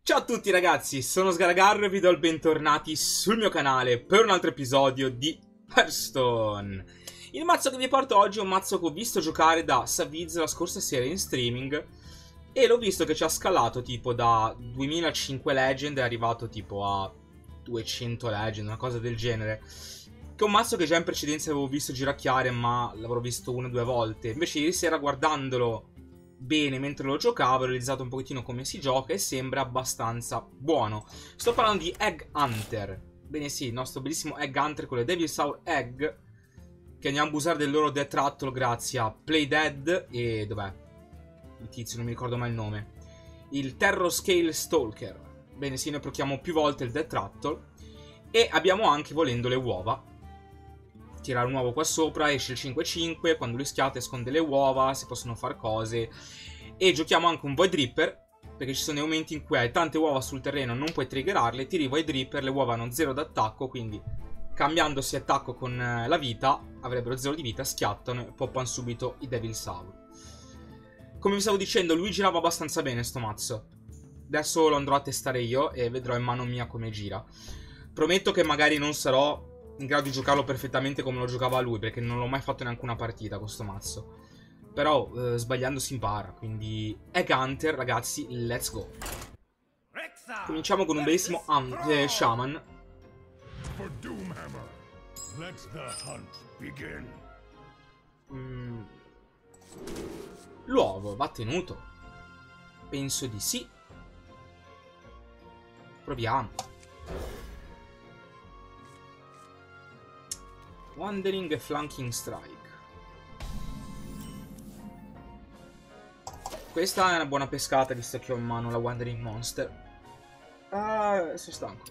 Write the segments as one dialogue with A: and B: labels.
A: Ciao a tutti ragazzi, sono Sgaragarro e vi do il bentornati sul mio canale per un altro episodio di Hearthstone. Il mazzo che vi porto oggi è un mazzo che ho visto giocare da Saviz la scorsa sera in streaming e l'ho visto che ci ha scalato tipo da 2005 Legend, è arrivato tipo a 200 Legend, una cosa del genere. Che è un mazzo che già in precedenza avevo visto giracchiare, ma l'avrò visto una o due volte. Invece ieri sera guardandolo bene mentre lo giocavo ho realizzato un pochettino come si gioca e sembra abbastanza buono. Sto parlando di Egg Hunter. Bene sì, il nostro bellissimo Egg Hunter con le Devil Sour Egg, che andiamo a usare del loro Death Rattle grazie a Play Dead e dov'è? Il tizio, non mi ricordo mai il nome. Il Terror Scale Stalker. Bene sì, noi procchiamo più volte il Death Rattle e abbiamo anche, volendo, le uova. Tirare un uovo qua sopra, esce il 5-5, quando lui schiatta esconde le uova, si possono fare cose. E giochiamo anche un Void Ripper, perché ci sono dei momenti in cui hai tante uova sul terreno, non puoi triggerarle, tiri Void Ripper, le uova hanno 0 d'attacco, quindi cambiandosi attacco con la vita, avrebbero 0 di vita, schiattano e poppano subito i Devil Sour. Come vi stavo dicendo, lui girava abbastanza bene sto mazzo. Adesso lo andrò a testare io e vedrò in mano mia come gira. Prometto che magari non sarò in grado di giocarlo perfettamente come lo giocava lui, perché non l'ho mai fatto neanche una partita con sto mazzo. Però sbagliando si impara, quindi Egg Hunter, ragazzi, let's go. Cominciamo con un bellissimo Shaman. L'uovo va tenuto? Penso di sì. Proviamo. Wandering e Flanking Strike. Questa è una buona pescata, visto che ho in mano la Wandering Monster. Ah, sono stanco.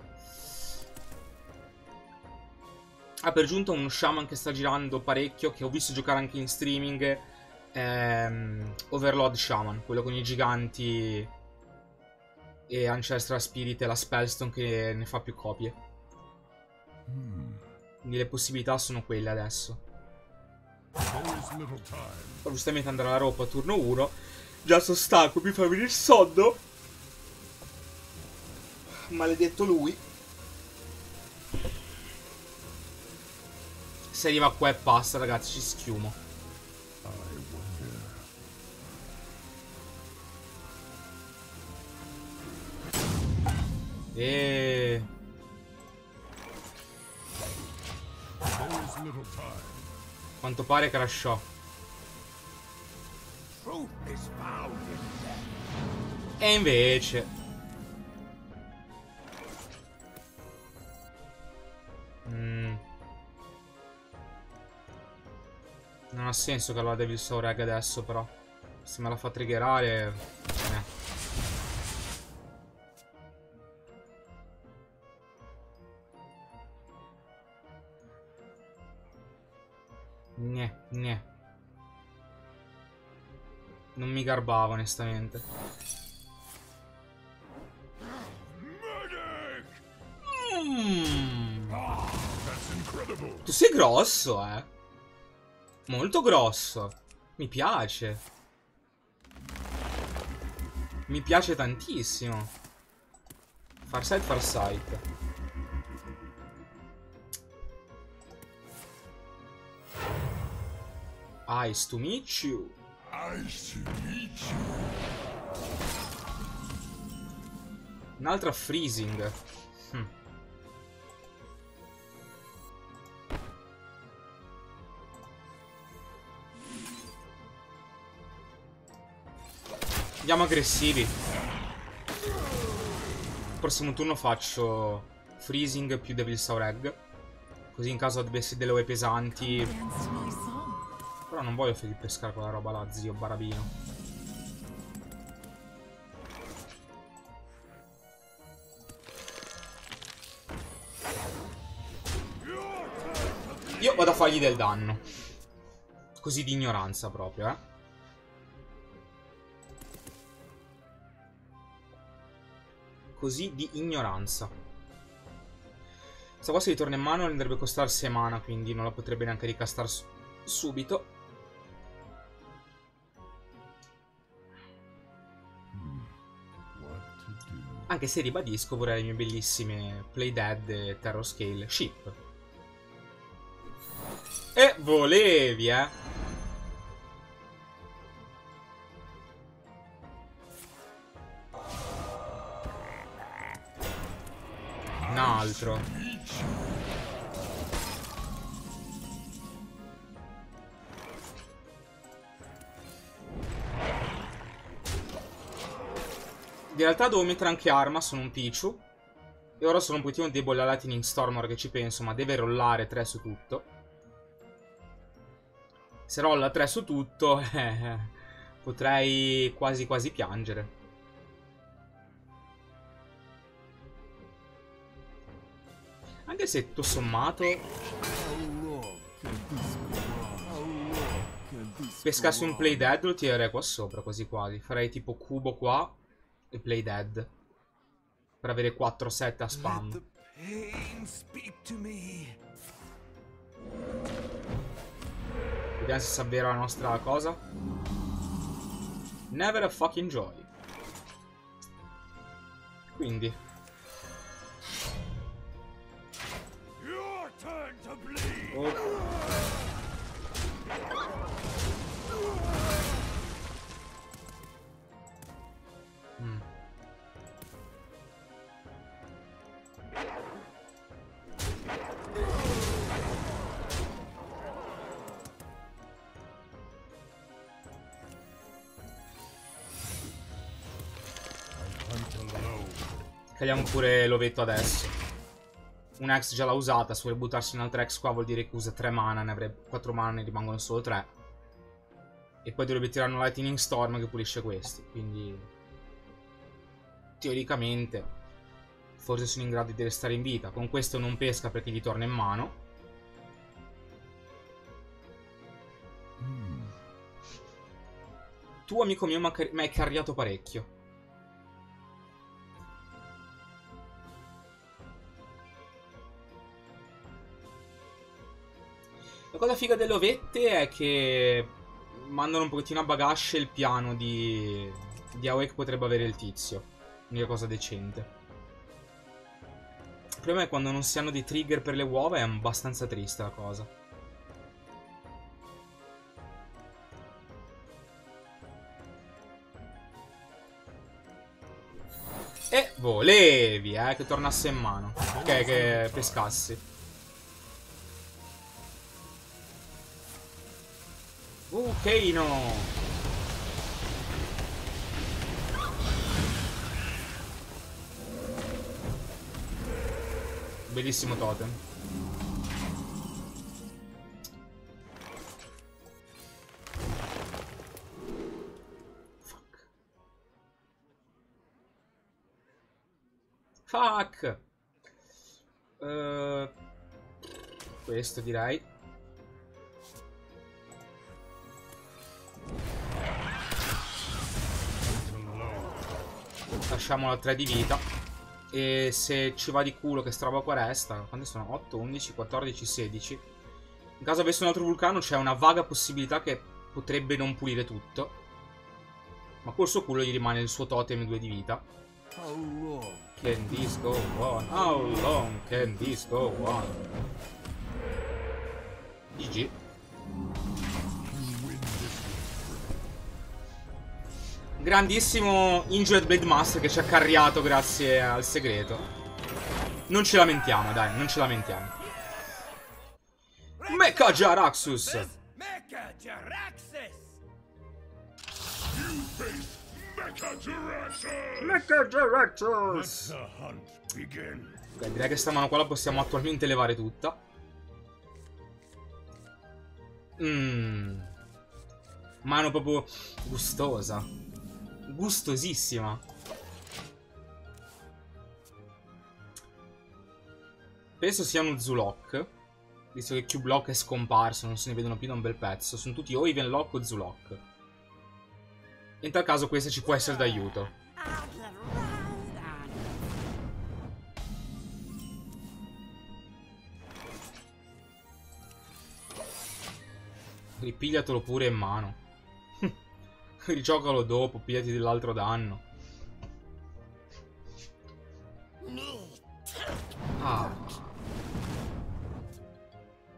A: Per giunta uno Shaman che sta girando parecchio, che ho visto giocare anche in streaming. Overlord Shaman, quello con i giganti e Ancestral Spirit e la Spellstone che ne fa più copie. Quindi le possibilità sono quelle adesso. Poi giustamente andrà alla roba a turno 1. Già sono stanco, mi fa venire il sonno. Maledetto lui. Se arriva qua e passa, ragazzi, ci schiumo. Quanto pare crashò. E invece non ha senso che la Devil Sour Egg adesso, però. Se me la fa triggerare Gne. Non mi garbava, onestamente. Tu sei grosso, eh. Molto grosso. Mi piace. Mi piace tantissimo. Farsight, Farsight. Ice to meet you. Un'altra freezing. Andiamo aggressivi. Prossimo turno faccio freezing più Devil Sour Egg, così in caso avessi delle ove pesanti. Però non voglio fargli pescare quella roba là, zio Barabino. Io vado a fargli del danno. Così di ignoranza proprio, eh. Così di ignoranza. Questa qua se ritorna in mano andrebbe a costare 6 mana, quindi non la potrebbe neanche ricastare subito. Anche se ribadisco, vorrei le mie bellissime Play Dead e Terror Scale Ship. E volevi, Un altro. In realtà devo mettere anche arma, sono un Pichu. E ora sono un pochettino debole a Lightning Storm, ora che ci penso, ma deve rollare 3 su tutto. Se rolla 3 su tutto, potrei quasi quasi piangere. Anche se tutto sommato pescassi un Play Dead lo tirerei qua sopra quasi quasi. Farei tipo cubo qua e Play Dead per avere 4-7 a spam. Vediamo se si avvera la nostra cosa. Never a fucking joy. Quindi oh. Caliamo pure l'ovetto adesso. Un X già l'ha usata. Se vuole buttarsi un altro X qua vuol dire che usa 3 mana. Ne avrebbe 4 mana, ne rimangono solo 3. E poi dovrebbe tirare un Lightning Storm che pulisce questi. Quindi teoricamente forse sono in grado di restare in vita. Con questo non pesca perché gli torna in mano. Tu, amico mio, mi hai carriato parecchio. La cosa figa delle ovette è che mandano un pochettino a bagasce il piano di AOE che potrebbe avere il tizio. L'unica cosa decente. Il problema è quando non si hanno dei trigger per le uova, è abbastanza triste la cosa. E volevi, che tornasse in mano. Che pescassi. Keino! Bellissimo totem. Fuck! Questo direi. Lasciamolo a 3 di vita. E se ci va di culo che sta roba qua resta. Quante sono? 8, 11, 14, 16. In caso avesse un altro vulcano c'è una vaga possibilità che potrebbe non pulire tutto. Ma col suo culo gli rimane il suo totem 2 di vita. Can this go on? How long can this go on? GG. Grandissimo Injured Blade Master che ci ha carriato grazie al segreto. Non ci lamentiamo, dai, non ci lamentiamo. Mecha Jaraxxus!
B: Mecha
A: Jaraxxus! Ok, direi che sta mano qua la possiamo attualmente levare tutta. Mano proprio gustosa. Gustosissima. Penso sia uno Zulok, visto che Q-Block è scomparso, non se ne vedono più da un bel pezzo. Sono tutti o Ivenlock o Zulok. In tal caso questa ci può essere d'aiuto. Ripigliatelo pure in mano. Rigiocalo dopo, pigliati dell'altro danno.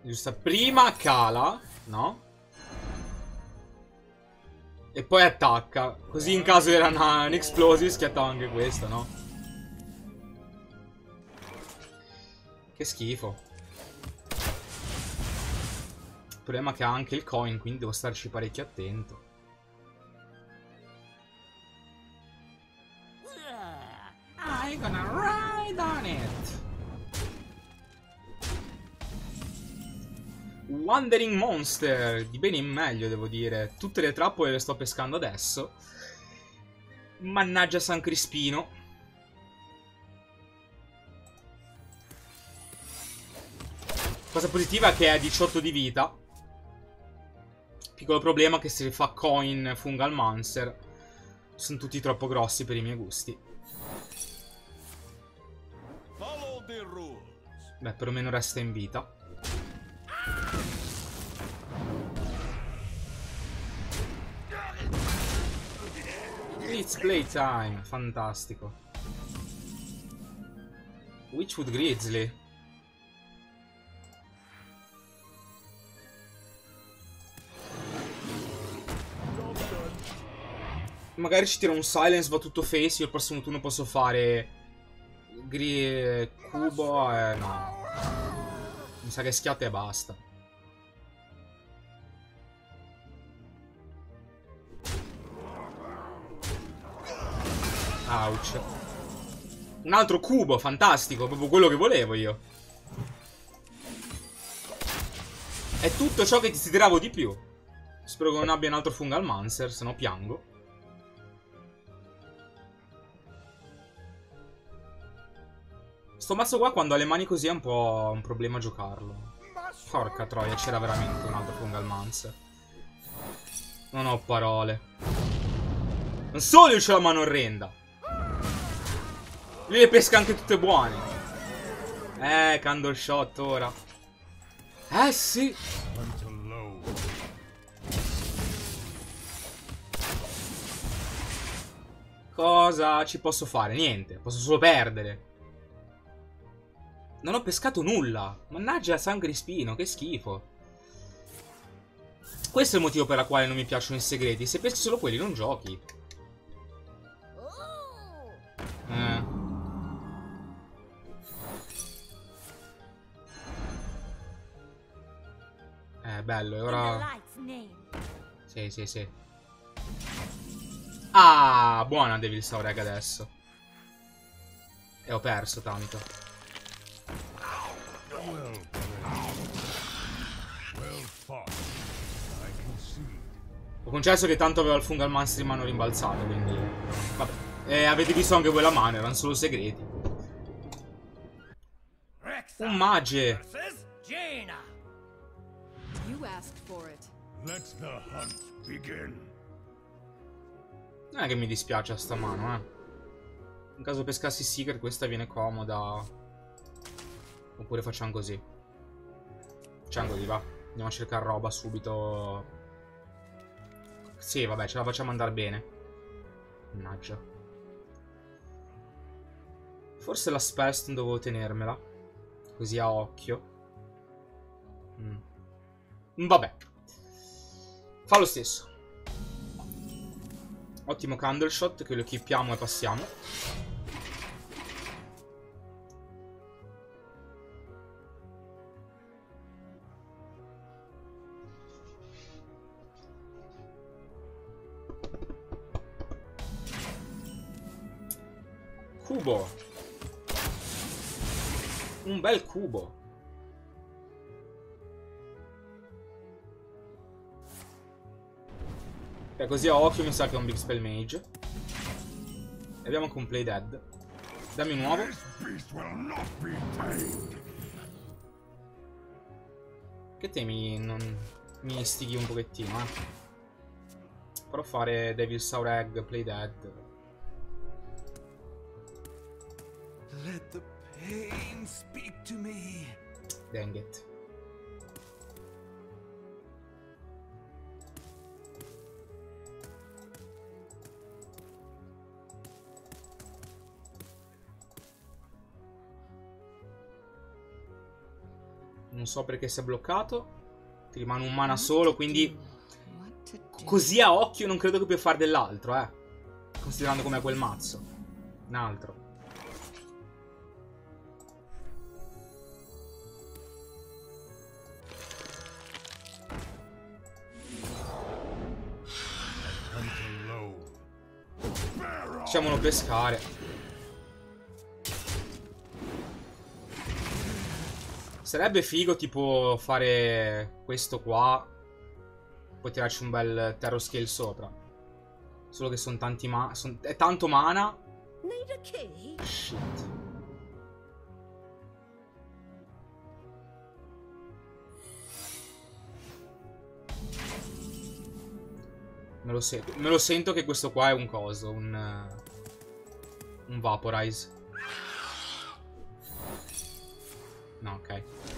A: Giusto, prima cala, no? E poi attacca. Così in caso era un explosive schiattava anche questo, no? Che schifo. Il problema è che ha anche il coin, quindi devo starci parecchio attento. I'm gonna ride on it. Wandering Monster, di bene in meglio devo dire. Tutte le trappole le sto pescando adesso. Mannaggia San Crispino. Cosa positiva è che ha 18 di vita. Piccolo problema è che se fa coin Fungal Mancer sono tutti troppo grossi per i miei gusti. Beh, perlomeno resta in vita. It's playtime, fantastico. Witchwood Grizzly. Magari ci tira un silence, va tutto face. Io il prossimo turno posso fare cubo no. Mi sa che schiatta e basta. Ouch. Un altro cubo, fantastico. Proprio quello che volevo io. È tutto ciò che desideravo di più. Spero che non abbia un altro Fungal Mancer, se no piango. Sto mazzo qua quando ha le mani così è un po' un problema giocarlo. Porca troia, c'era veramente un altro Fungal Mancer. Non ho parole. Non solo io c'ho la mano orrenda. Lui le pesca anche tutte buone. Candle shot ora. Sì. Cosa ci posso fare? Niente, posso solo perdere. Non ho pescato nulla. Mannaggia San Crispino, che schifo. Questo è il motivo per il quale non mi piacciono i segreti. Se peschi solo quelli non giochi. Bello, e ora... Sì, sì, sì. Ah, buona Devil Saureg adesso. E ho perso tanto. Ho concesso che tanto aveva il Fungal Mancer in mano rimbalzato, quindi... Vabbè. Avete visto anche voi la mano, erano solo segreti. Un mage! Non è che mi dispiace a sta mano, In caso pescassi Seeker, questa viene comoda. Oppure facciamo così. Facciamo così, va. Andiamo a cercare roba subito. Sì, vabbè, ce la facciamo andare bene. Mannaggia. Forse la Spellstone dovevo tenermela. Così a occhio. Vabbè. Fa lo stesso. Ottimo Candle Shot, che lo equipiamo e passiamo. Cubo. Un bel cubo. Così a occhio mi sa che è un Big Spell Mage. E abbiamo anche un Play Dead. Dammi un nuovo. Che te mi istighi un pochettino, Provo a fare Devil Saureg, Play Dead. Let the pain speak to me. Dang it. Non so perché si è bloccato. Ti rimane un mana solo, quindi così a occhio non credo che puoi fare dell'altro, considerando com'è quel mazzo. Un altro. Facciamolo pescare. Sarebbe figo tipo fare questo qua, poi tirarci un bel Terror Scale sopra. Solo che sono tanti è tanto mana. Shit. Me lo sento che questo qua è un coso, un Vaporize. No, ok.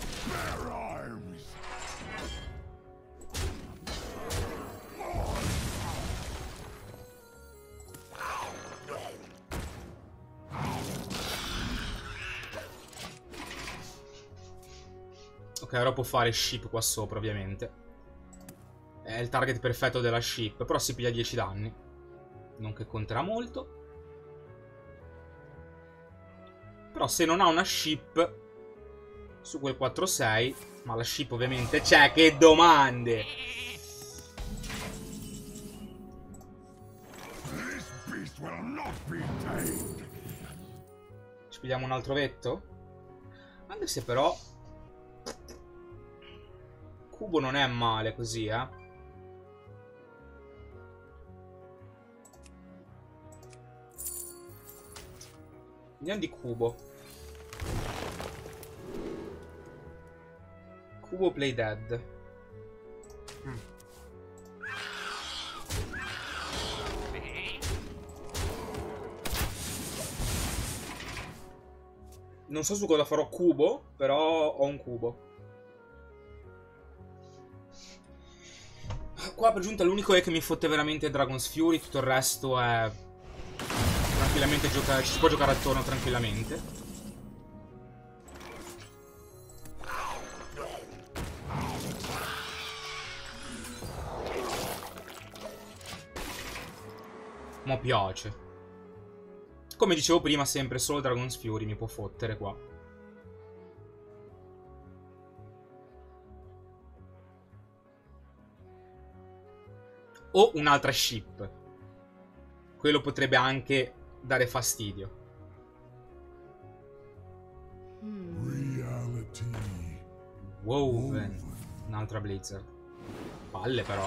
A: Ok, ora può fare ship qua sopra, ovviamente. È il target perfetto della ship, però si piglia 10 danni. Non che conterà molto. Però se non ha una ship su quel 4-6, ma la ship ovviamente c'è, che domande! Ci pigliamo un altro vetto? Anche se però Cubo non è male così, Andiamo di Cubo. Cubo play dead. Non so su cosa farò Cubo, però ho un cubo. Qua per giunta l'unico è che mi fotte veramente Dragon's Fury, tutto il resto è tranquillamente giocare, ci si può giocare attorno tranquillamente. Mi piace. Come dicevo prima, sempre solo Dragon's Fury mi può fottere qua. O un'altra ship. Quello potrebbe anche dare fastidio. Woven. Un'altra Blizzard. Palle però,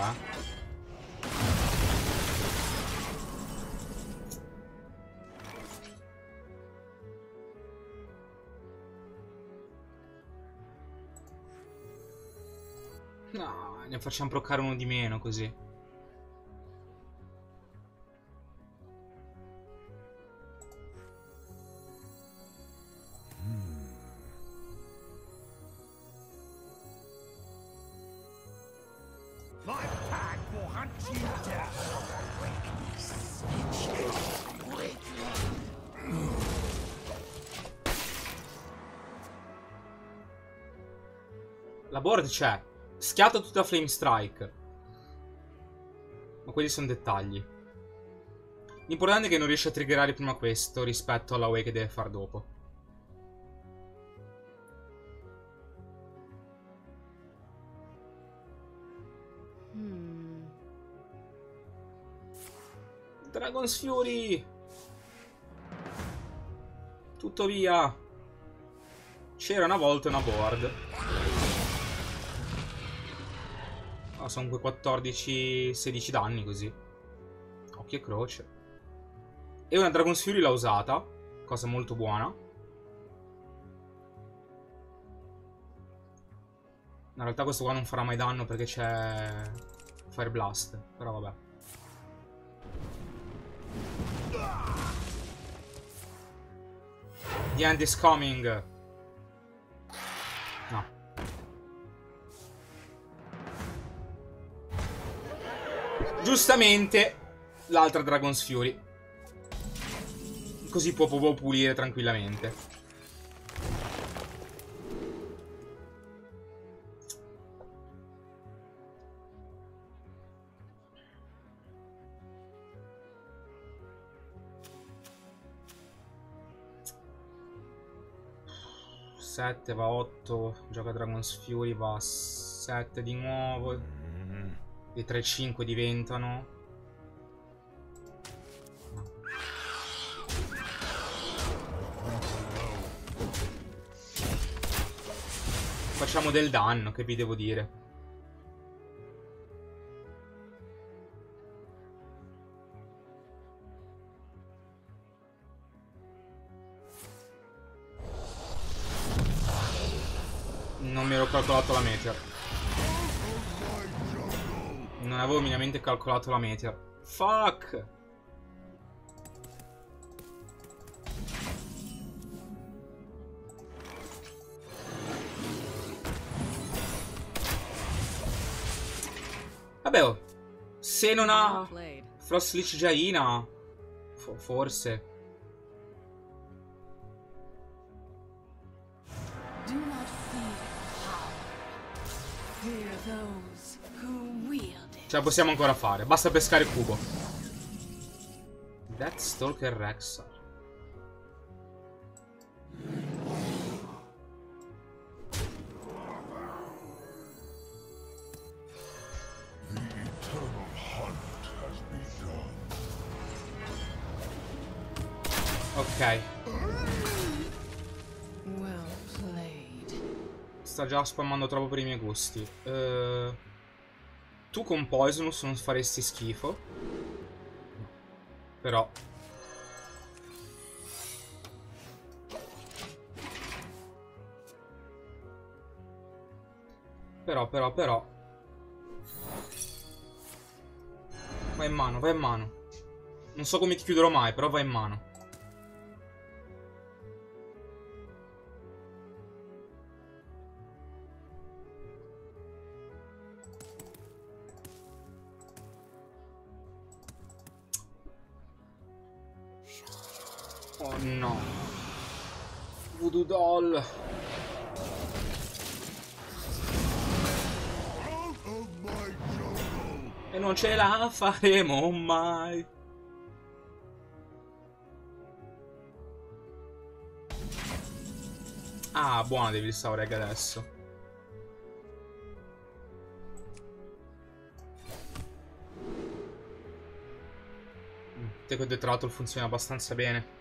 A: No, ne facciamo proccare uno di meno così. La board c'è. Schiatta tutta Flame Strike. Ma quelli sono dettagli. L'importante è che non riesce a triggerare prima questo rispetto alla way che deve far dopo. Dragon's Fury. Tutto via. C'era una volta una board. Sono quei 14-16 danni così. Occhio e croce. E una Dragon's Fury l'ha usata. Cosa molto buona. In realtà questo qua non farà mai danno perché c'è Fire Blast. Però vabbè. The end is coming. No. Giustamente l'altra Dragon's Fury. Così può pulire tranquillamente. 7, va 8. Gioca Dragon's Fury, va 7 di nuovo. I 3-5 diventano. Facciamo del danno, che vi devo dire. Non mi ero calcolato la meteor. Non avevo minimamente calcolato la meteor. Fuck! Vabbè, oh, se non ha Frost Lich Jaina, forse. Ce la possiamo ancora fare. Basta pescare il cubo. Deathstalker Rexar. Ok. Sta già spammando troppo per i miei gusti. Tu con Poisonous non faresti schifo. Però Però va in mano, va in mano. Non so come ti chiuderò mai, però va in mano. Oh no. Voodoo Doll. E non ce la faremo mai. Ah, buona Devil Saureg adesso. Teco Detrator funziona abbastanza bene.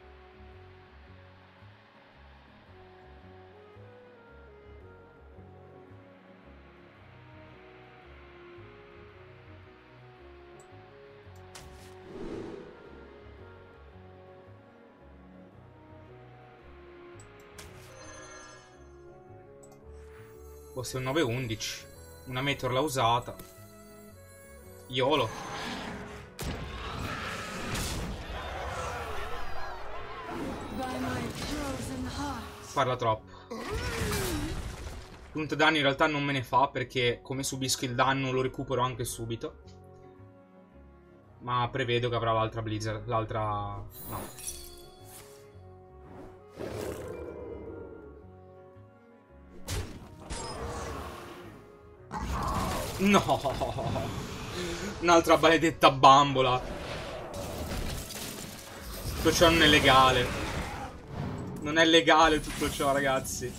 A: Forse un 9-11. Una meteor l'ha usata. YOLO. Parla troppo. Punto danni in realtà non me ne fa, perché come subisco il danno lo recupero anche subito. Ma prevedo che avrà l'altra Blizzard. L'altra... no. No! Un'altra maledetta bambola. Tutto ciò non è legale. Non è legale tutto ciò, ragazzi.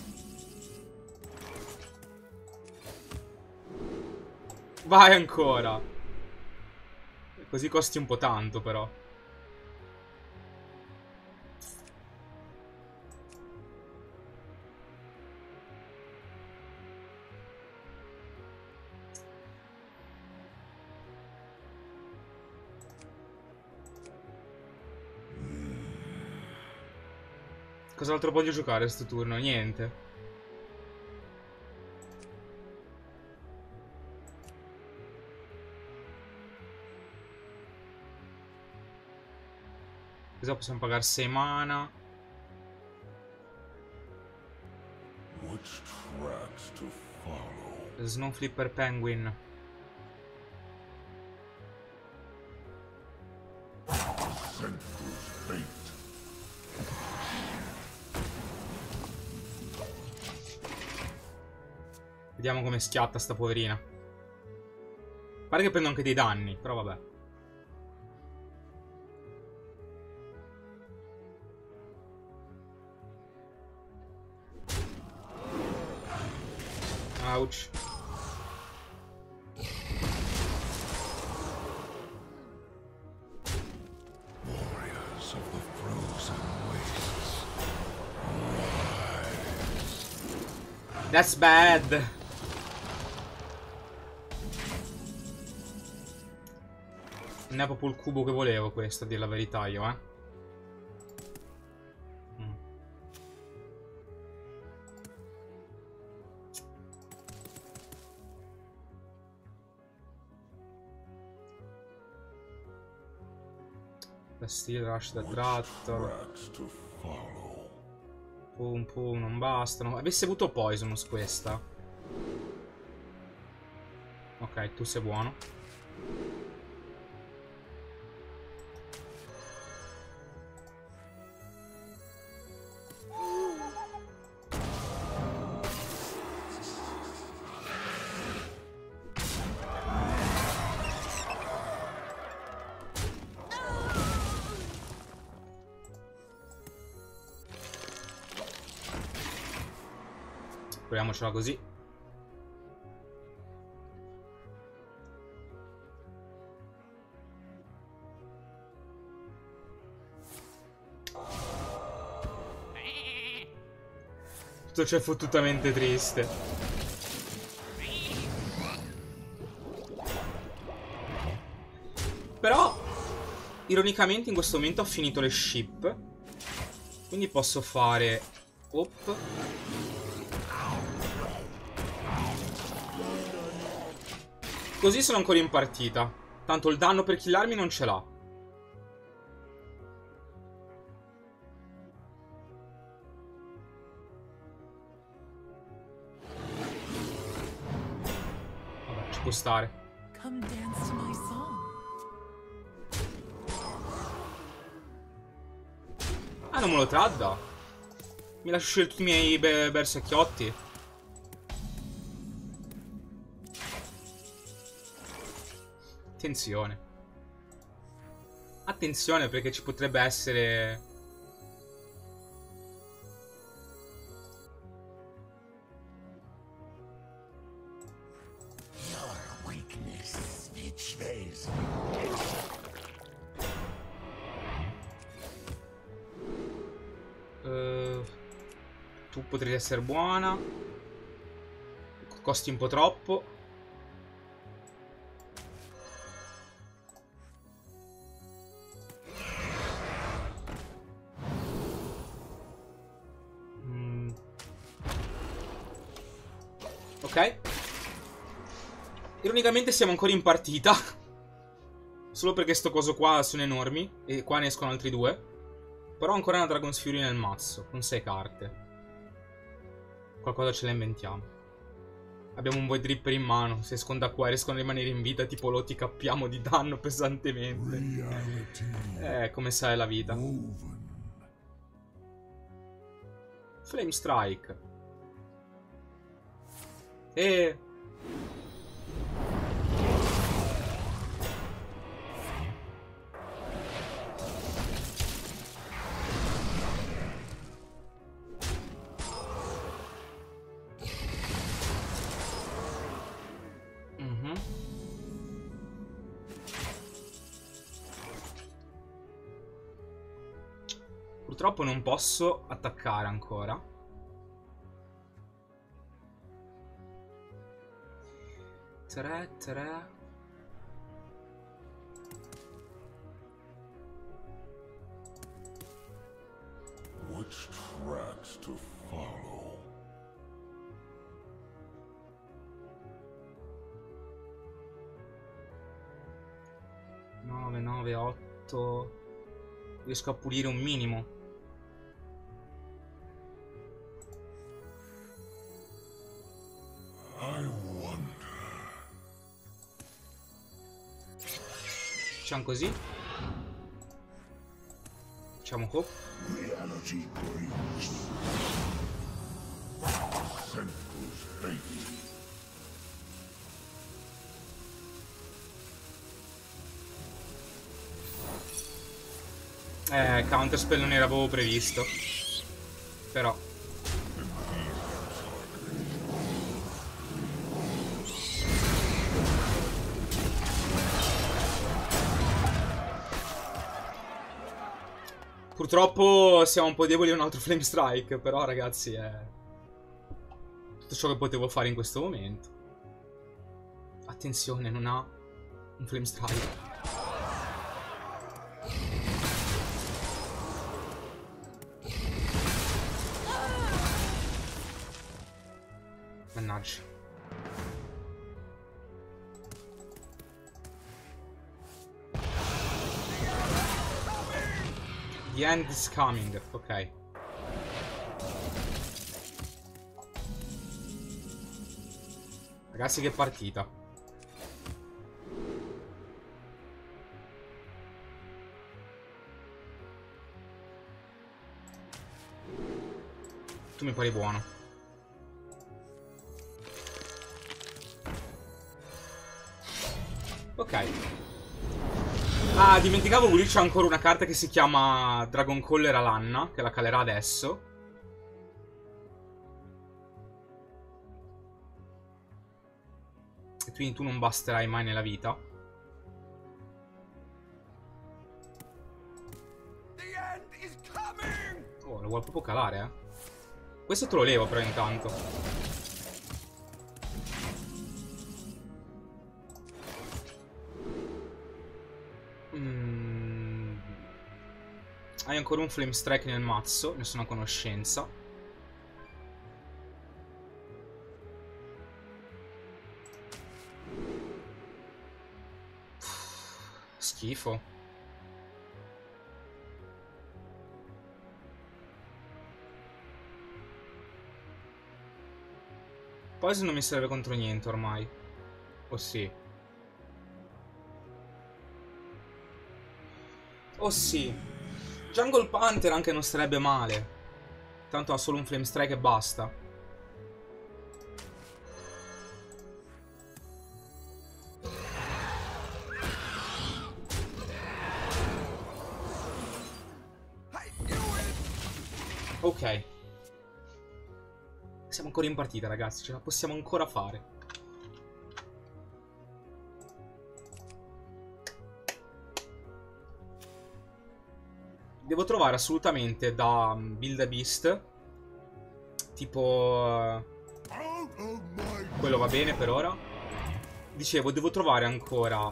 A: Vai ancora. Così costi un po' tanto, però. Cos'altro voglio giocare sto turno? Niente. Cosa possiamo pagare? 6 mana. Snowflipper Penguin. Vediamo come schiatta sta poverina. Pare che prendo anche dei danni, però vabbè. Ouch. That's bad. Non è proprio il cubo che volevo questo, a dire la verità io, La steel rush da tractor. Pum pum, non bastano. Avesse avuto poisonous questa. Ok, tu sei buono. Proviamocela così. Tutto ciò è fottutamente triste. Però, ironicamente in questo momento ho finito le ship. Quindi posso fare... Op. Così sono ancora in partita. Tanto il danno per killarmi non ce l'ha. Vabbè, ci può stare. Ah, non me lo tradda. Mi lascio scegliere tutti i miei bersacchiotti. Attenzione. Attenzione perché ci potrebbe essere... Tu potresti essere buona. Costi un po' troppo. Ok. Ironicamente siamo ancora in partita. Solo perché sto coso qua sono enormi. E qua ne escono altri due. Però ho ancora una Dragon's Fury nel mazzo. Con 6 carte. Qualcosa ce la inventiamo. Abbiamo un Void Ripper in mano. Se escono da qua e riescono a rimanere in vita, tipo lo ti cappiamo di danno pesantemente. Come sa è la vita. Flame Strike. Purtroppo non posso attaccare ancora. Tre.
B: Which tracks to follow?
A: 9, 8. Riesco a pulire un minimo. Facciamo così. Facciamo hop. Counterspell non era proprio previsto. Però Purtroppo siamo un po' deboli a un altro Flame Strike, però ragazzi è tutto ciò che potevo fare in questo momento. Attenzione, non ha un Flame Strike. Mannaggia. The end is coming, ok. Ragazzi, che partita. Tu mi pari buono. Ok. Ah, dimenticavo, lui c'ha ancora una carta che si chiama Dragon Caller Alanna, che la calerà adesso. E quindi tu non basterai mai nella vita. Oh, lo vuole proprio calare, eh. Questo te lo levo però intanto. Hai ancora un Flame Strike nel mazzo, ne sono a conoscenza. Schifo. Poison non mi serve contro niente ormai. Oh sì. Oh sì. Jungle Panther anche non sarebbe male. Tanto ha solo un Flame Strike e basta. Ok. Siamo ancora in partita, ragazzi. Ce la possiamo ancora fare. Devo trovare assolutamente da Build a Beast. Tipo... quello va bene per ora. Dicevo, devo trovare ancora...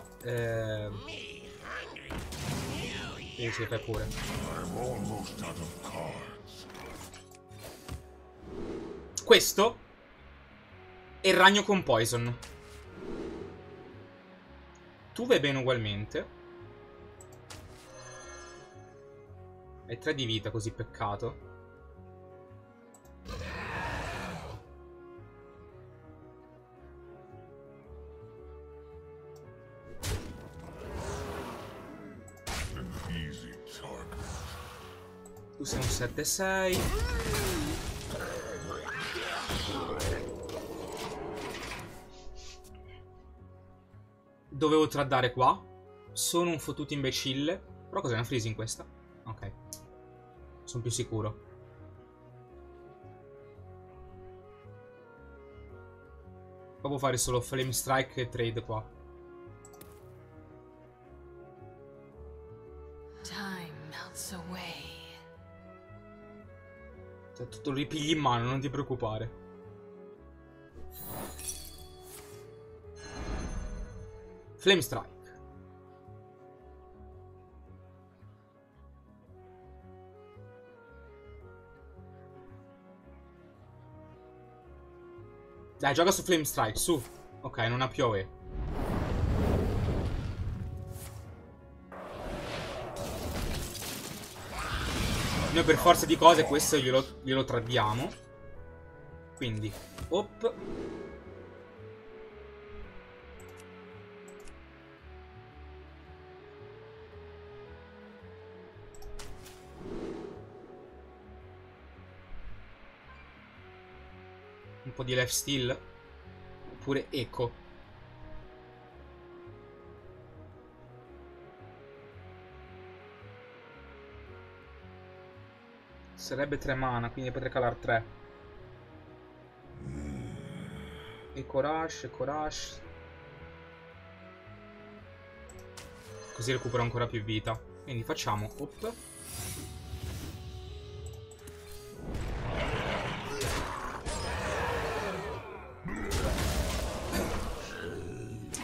A: sì, fai pure. Questo è il ragno con Poison. Tu vai bene ugualmente. Hai 3 di vita, così peccato. Tu sei un 7-6. Dovevo tradare qua. Sono un fottuto imbecille. Però cos'è una freeze in questa? Ok. Sono più sicuro. Devo fare solo Flame Strike e trade qua.
C: Time melts away.
A: Tutto lo ripigli in mano, non ti preoccupare. Flame Strike. Dai, gioca su Flame Strike, su. Ok, non ha più AOE. Noi per forza di cose questo glielo tradiamo. Quindi, op. Un po' di lifesteal. Oppure eco. Sarebbe 3 mana, quindi potrei calare 3. Eco Rush, Eco Rush. Così recupero ancora più vita. Quindi facciamo op.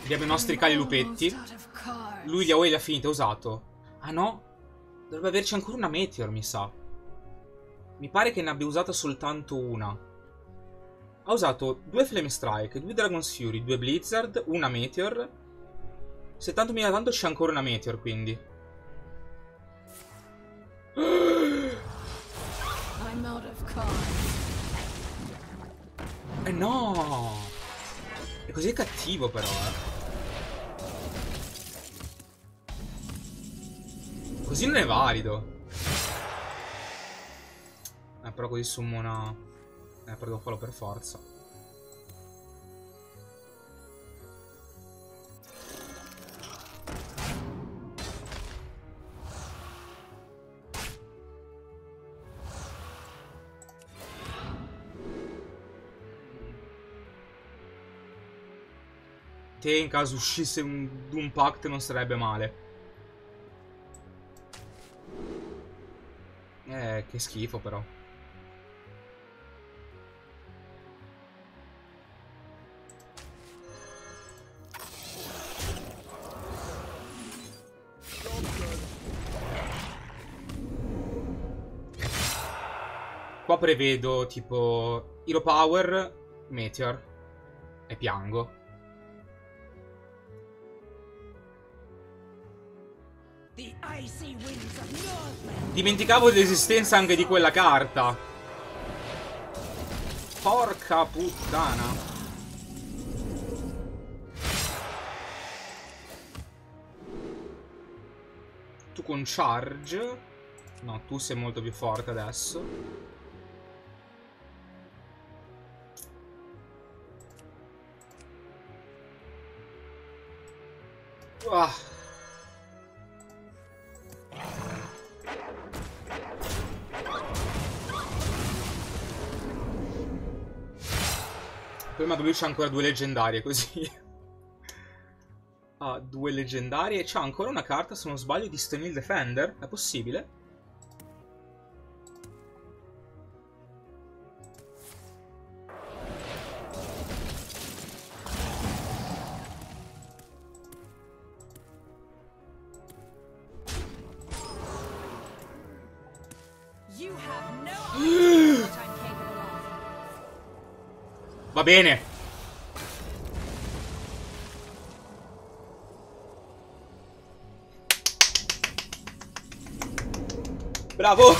A: Abbiamo i nostri cali lupetti. Lui li ha finiti, ha usato. Ah no? Dovrebbe averci ancora una Meteor, mi sa. Mi pare che ne abbia usata soltanto una. Ha usato 2 Flame Strike, 2 Dragon's Fury, 2 Blizzard, una Meteor. Se tanto mi dà tanto c'è ancora una Meteor, quindi.
C: I'm out of cards.
A: No! È così cattivo però, Così non è valido. Però così summona... però devo farlo per forza. Te in caso uscisse un Doom Pact non sarebbe male. Che schifo però. Qua prevedo tipo Hero Power, Meteor e piango. Dimenticavo dell'esistenza anche di quella carta. Porca puttana. Tu con charge. No, tu sei molto più forte adesso. Prima lui c'ha ancora 2 leggendarie così. Ha 2 leggendarie e c'ha ancora una carta, se non sbaglio, di Stone Hill Defender. È possibile? Va bene. Bravo.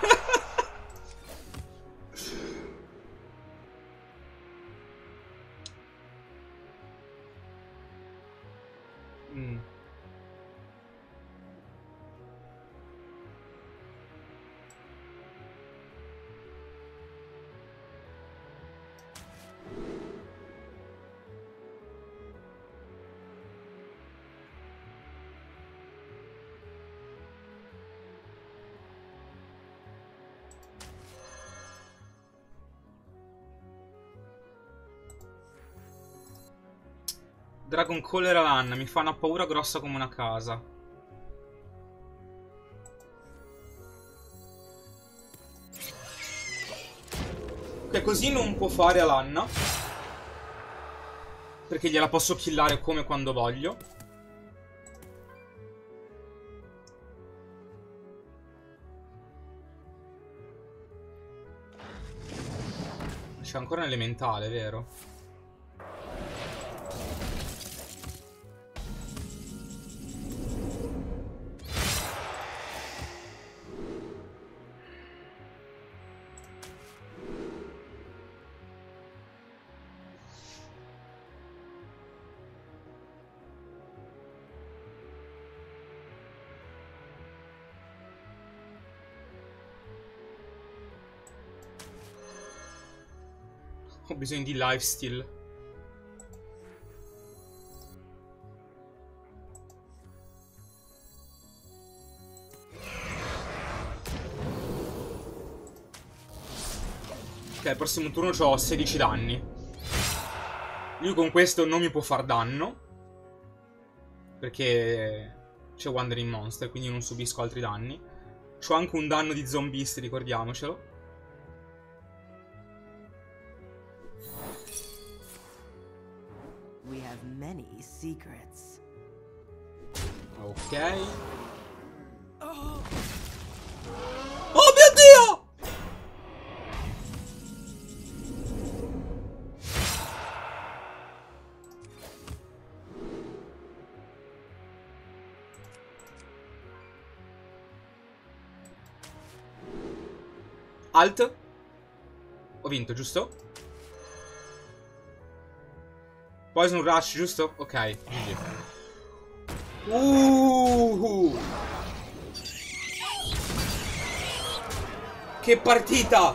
A: Dragon Caller Alan mi fa una paura grossa come una casa. Ok, così non può fare Alanna, perché gliela posso killare come quando voglio. C'è ancora un elementale, vero? Ho bisogno di lifesteal. Ok, al prossimo turno ho 16 danni. Lui con questo non mi può far danno, perché c'è Wandering Monster, quindi non subisco altri danni. C'ho anche un danno di Zombist, ricordiamocelo.
D: have many secrets.
A: Ok. Oh mio Dio! Alt. Ho vinto, giusto? Poison Rush, giusto? Ok, GG. Che partita!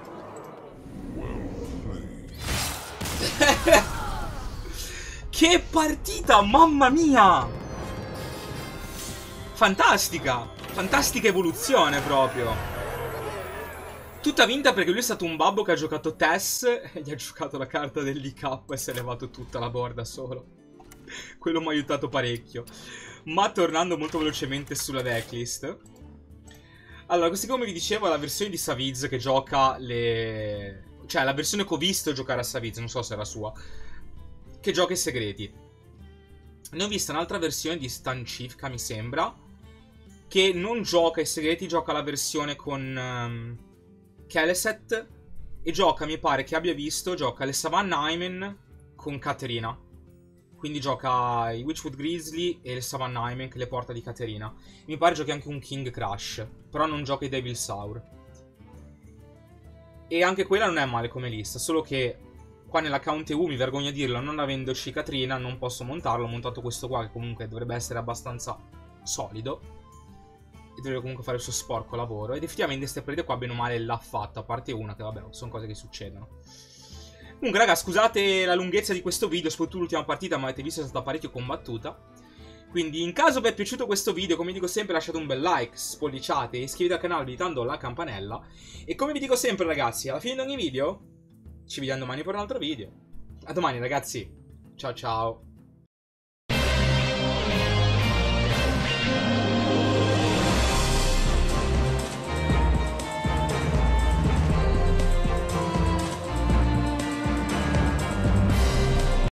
A: Che partita, mamma mia! Fantastica! Fantastica evoluzione proprio. Tutta vinta perché lui è stato un babbo che ha giocato Tess e gli ha giocato la carta dell'IK e si è levato tutta la board da solo. Quello mi ha aiutato parecchio. Ma tornando molto velocemente sulla decklist. Allora, così come vi dicevo, è la versione di Saviz che gioca le... Cioè, la versione che ho visto giocare a Saviz, non so se era sua. Che gioca i segreti. Ne ho vista un'altra versione di Stanchivka, mi sembra, che non gioca i segreti, gioca la versione con... Keleset e gioca, mi pare che abbia visto, gioca le Savannah Hymen con Caterina. Quindi gioca i Witchwood Grizzly e le Savannah Hymen che le porta di Caterina. Mi pare giochi anche un King Crush, però non gioca i Devil Saur. E anche quella non è male come lista, solo che qua nell'account EU, mi vergogno a dirlo, non avendoci Caterina non posso montarlo. Ho montato questo qua che comunque dovrebbe essere abbastanza solido e deve comunque fare il suo sporco lavoro. Ed effettivamente queste partite qua bene o male l'ha fatta, a parte una che vabbè sono cose che succedono. Comunque raga, scusate la lunghezza di questo video, soprattutto l'ultima partita, ma avete visto è stata parecchio combattuta. Quindi in caso vi è piaciuto questo video, come dico sempre, lasciate un bel like, spolliciate e iscrivetevi al canale abilitando la campanella. E come vi dico sempre ragazzi, alla fine di ogni video ci vediamo domani per un altro video. A domani ragazzi, ciao ciao.